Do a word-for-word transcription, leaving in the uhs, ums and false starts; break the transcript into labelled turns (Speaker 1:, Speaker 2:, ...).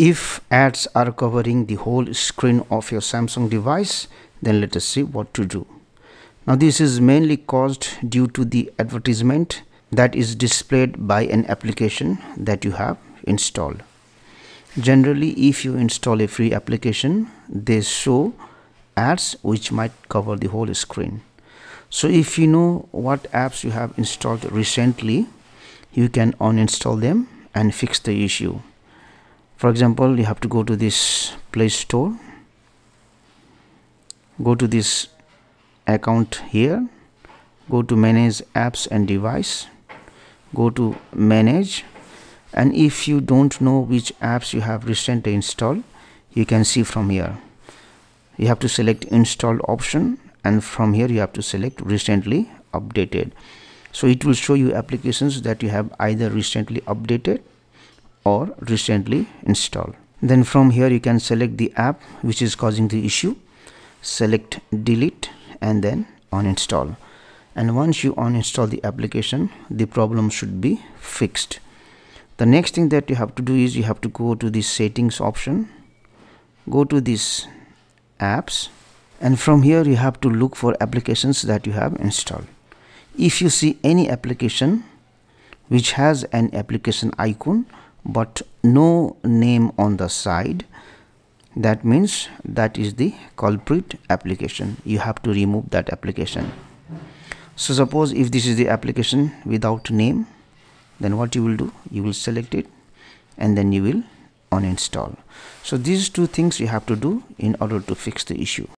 Speaker 1: If ads are covering the whole screen of your Samsung device, then let us see what to do. Now this is mainly caused due to the advertisement that is displayed by an application that you have installed. Generally, if you install a free application, they show ads which might cover the whole screen. So if you know what apps you have installed recently, you can uninstall them and fix the issue. For example, you have to go to this Play Store, go to this account here, go to manage apps and device, go to manage, and if you don't know which apps you have recently installed, you can see from here. You have to select installed option, and from here you have to select recently updated. So it will show you applications that you have either recently updated or recently installed. Then from here you can select the app which is causing the issue, select delete, and then uninstall. And once you uninstall the application, the problem should be fixed. The next thing that you have to do is you have to go to the settings option, go to this apps, and from here you have to look for applications that you have installed. If you see any application which has an application icon but no name on the side, that means that is the culprit application. You have to remove that application. So suppose if this is the application without name, then what you will do, you will select it and then you will uninstall. So these two things you have to do in order to fix the issue.